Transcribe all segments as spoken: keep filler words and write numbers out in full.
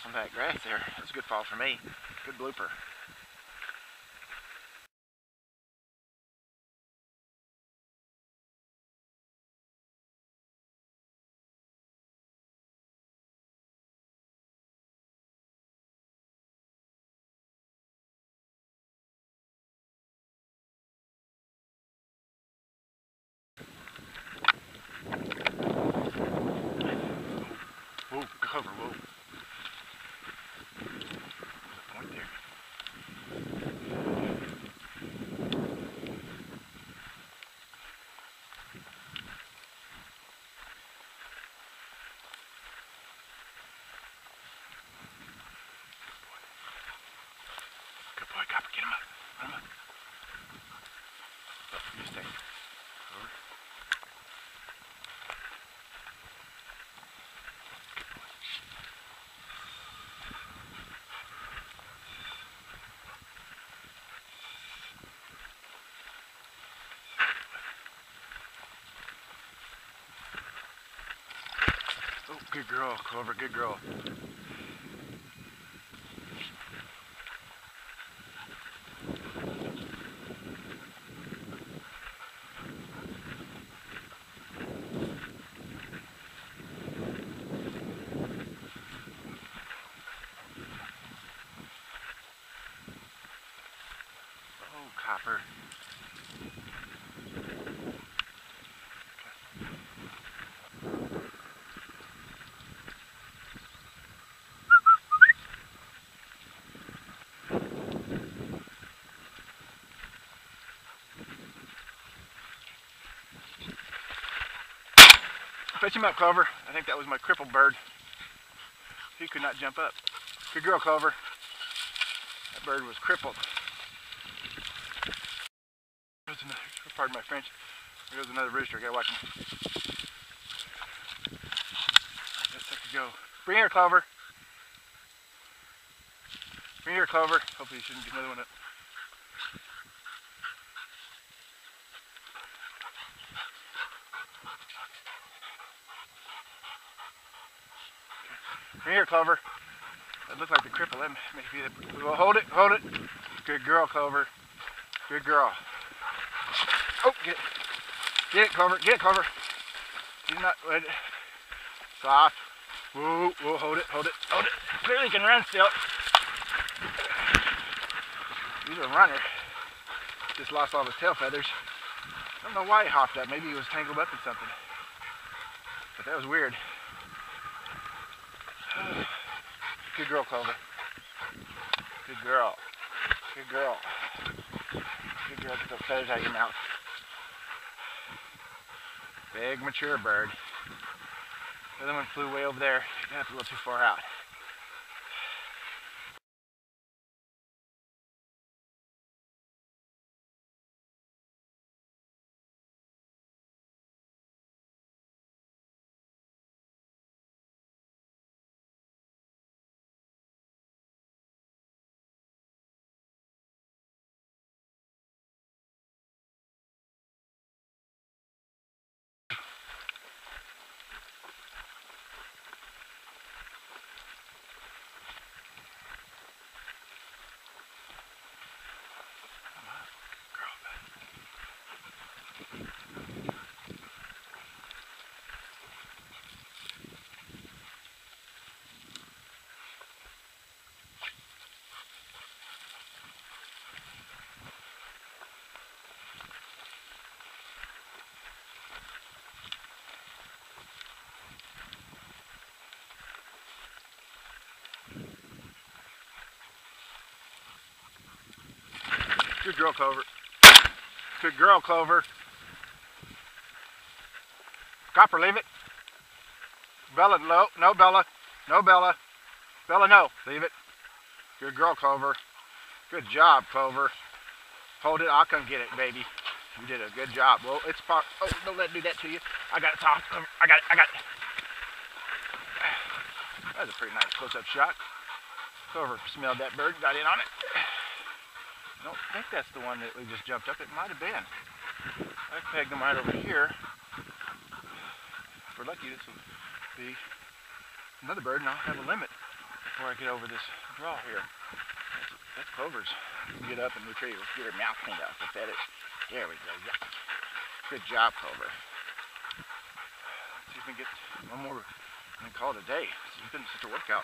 some of that grass there. That's a good fall for me. Good blooper. Whoa, cover, whoa. Point there. Good boy, Copper, get him up. Get him up. Oh, you stay. Over. Oh, good girl, Clover, good girl. Oh, Copper. Fetch him up, Clover. I think that was my crippled bird. He could not jump up. Good girl, Clover. That bird was crippled. There's another, pardon my French. There goes another rooster. I gotta watch him. Let that sucker go. Bring here, Clover. Bring here, Clover. Hopefully you shouldn't get another one up. Bring here, Clover. That looks like the cripple. That may be the. Well, hold it, hold it. Good girl, Clover. Good girl. Oh, get it. Get it, Clover. Get it, Clover. He's not. Let it. Soft. Whoa, whoa, hold it, hold it, hold it. Clearly can run still. He's a runner. Just lost all his tail feathers. I don't know why he hopped up. Maybe he was tangled up in something. But that was weird. Good girl, Clover. Good girl. Good girl. Good girl. Get those feathers out of your mouth. Big mature bird. The other one flew way over there. That's a little too far out. Good girl, Clover. Good girl, Clover. Copper, leave it. Bella, no, no, Bella. No, Bella. Bella, no. Leave it. Good girl, Clover. Good job, Clover. Hold it. I'll come get it, baby. You did a good job. Well, it's part. Oh, don't let it do that to you. I got it, Tom. I got it. I got it. That was a pretty nice close-up shot. Clover smelled that bird, got in on it. I don't think that's the one that we just jumped up. It might have been. I pegged them right over here. If we're lucky, this will be another bird, and I'll have a limit. before I get over this draw here. That's, that's Clover's. Get up and retrieve. Let's get her mouth cleaned out. Let's pet it. There we go. Yeah. Good job, Clover. Let's see if we can get one more and call it a day. It's been such a workout.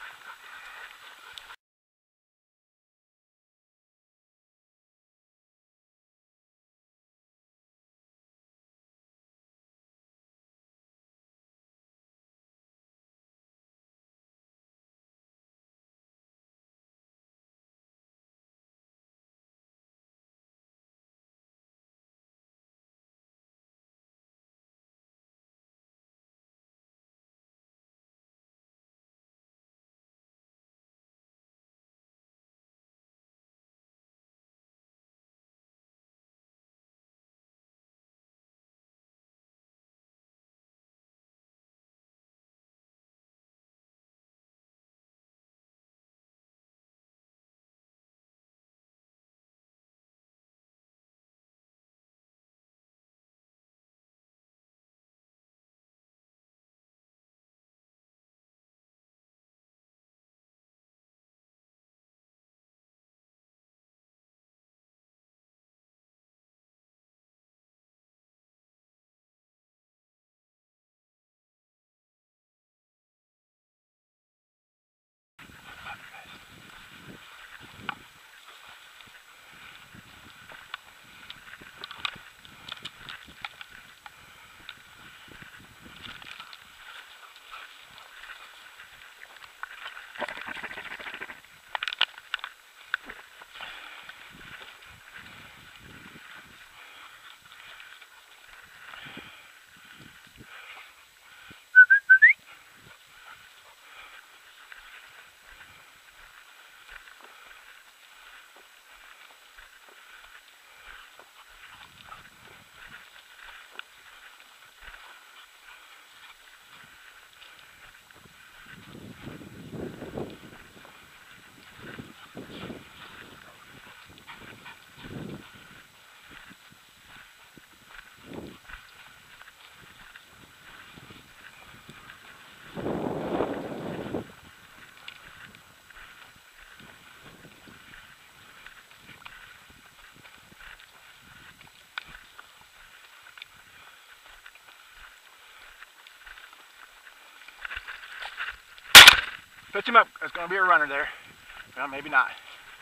Pitch him up. There's going to be a runner there. Well, maybe not.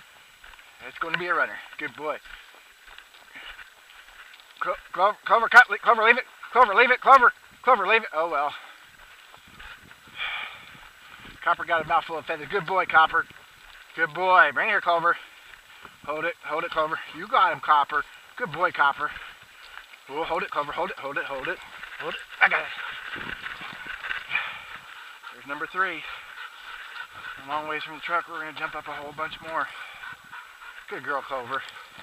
It's going to be a runner. Good boy. Clover, Clover, cut, Clover, leave it. Clover, leave it. Clover, Clover, leave it. Oh, well. Copper got a mouthful of feathers. Good boy, Copper. Good boy. Bring it here, Clover. Hold it. Hold it, Clover. You got him, Copper. Good boy, Copper. Oh, hold it, Clover. Hold it, hold it, hold it. Hold it. I got it. There's number three. A long ways from the truck. We're going to jump up a whole bunch more. Good girl, Clover.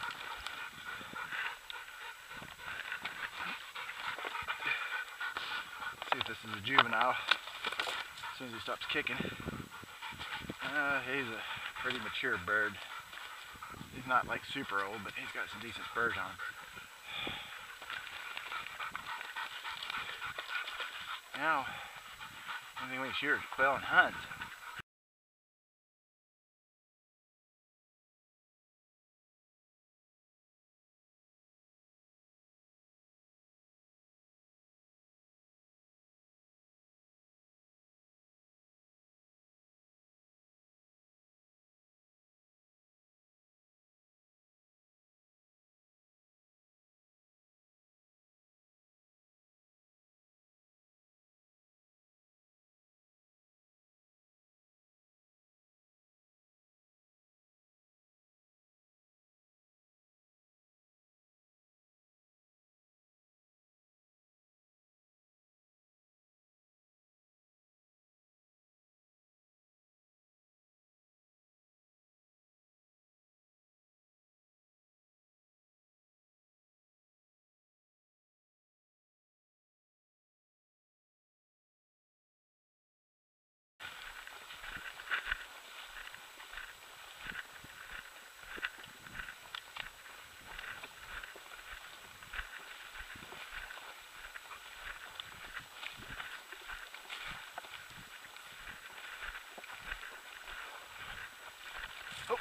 Let's see if this is a juvenile. As soon as he stops kicking. Uh, he's a pretty mature bird. He's not like super old, but he's got some decent spurs on him. Now, one thing we can shear is quail and huns.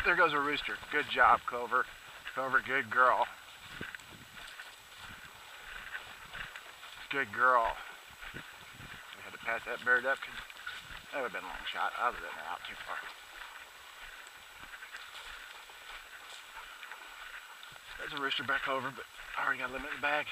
there goes a rooster. Good job, Clover. Clover, good girl. Good girl. We had to pass that bird up because that would have been a long shot. Other than that, out too far. There's a rooster back over, but I already got a limit in the bag.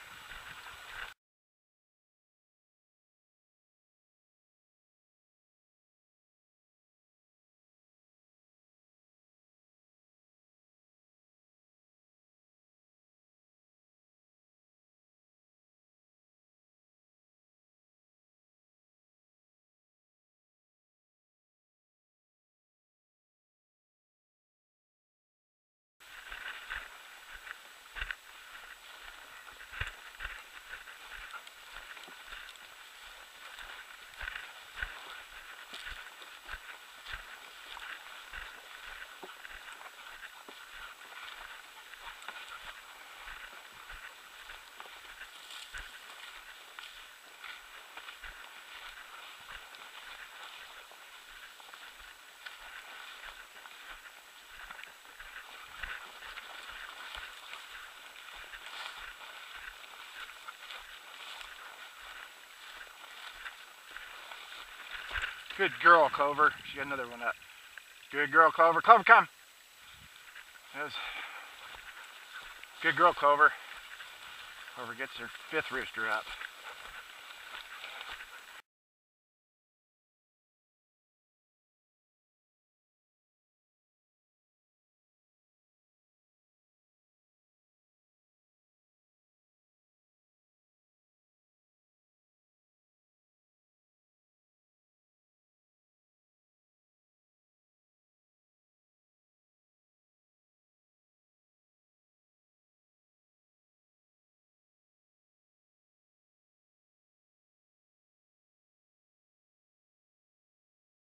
Good girl, Clover. She got another one up. Good girl, Clover. Clover, come. Yes. Good girl, Clover. Clover gets her fifth rooster up.